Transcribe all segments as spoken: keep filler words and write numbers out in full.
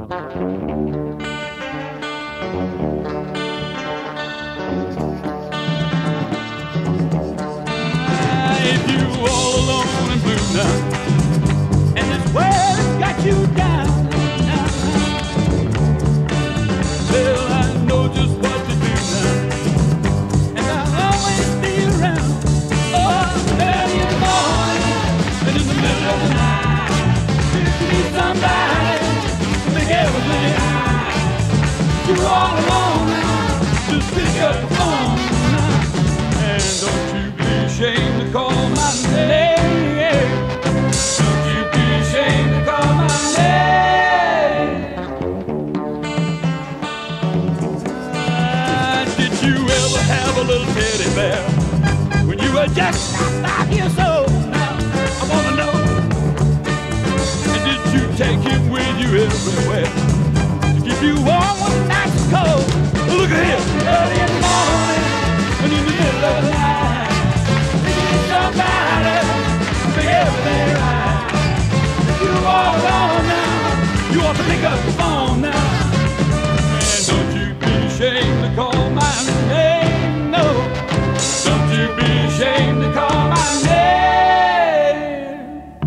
If you all alone and blue now, and this world's got you down, now, well, I know just what to do now, and I'll always be around. Oh, early in the morning and in the middle of the night, if you need somebody to make everything right, you're all alone now, just pick up the phone now, and don't you be ashamed to call my name. Don't you be ashamed to call my name. Ah, did you ever have a little teddy bear when you were just five years old? Now I wanna know. And did you take him with you everywhere to keep you warm when the nights are cold? Look at him, early in the morning and in the middle of the night. Somebody make everything right. If you're all alone now, you ought to pick up the phone now. And don't you be ashamed to call my name, no. Don't you be ashamed to call my name.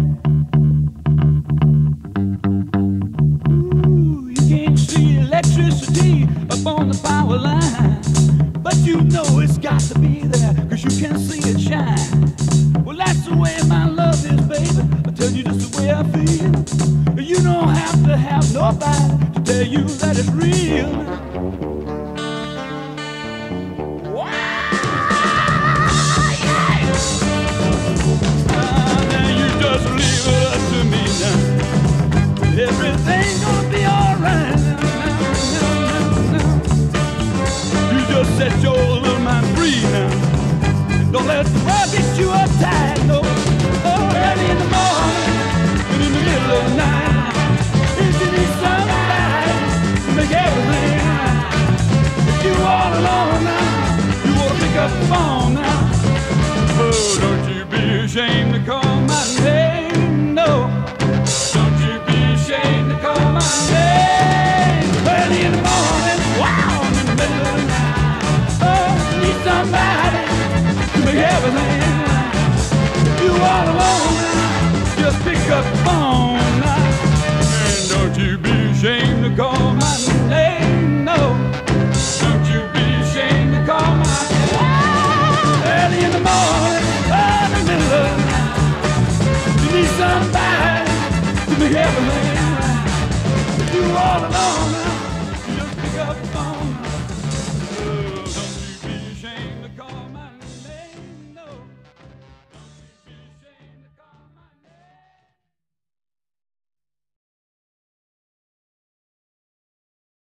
Ooh, you can't see electricity up on the power line, but you know it's got to be there, cause you can see it shine. Well, that's the way my love is, baby. I tell you just the way I feel. You don't have to have nobody to tell you that it's real. Wow, yeah. Ah, now you just leave it up to me now. Everything's gonna be alright now, now, now, now. You just set your little mind free now. Don't let the world get you uptight, no. Oh, early in the morning and in the middle of the night, if you need somebody to make everything right, if you're all alone now, you ought to pick up the phone now. Oh, don't you be ashamed to call my name, no. Don't you be ashamed to call my name. Early in the morning, wow, in the middle of the night. Oh, you need somebody to make everything right. You all alone now, just pick up the phone now. And don't you be ashamed to call my name, no. Don't you be ashamed to call my name. Early in the morning, oh, in the middle of the night, you need somebody to make everything right. You all alone now.